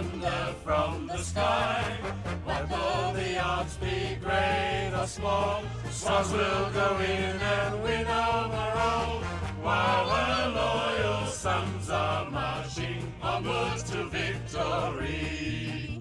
thunder from the sky. What though the odds be great or small, Swans will go in and win overall, while our loyal sons are marching onwards to victory.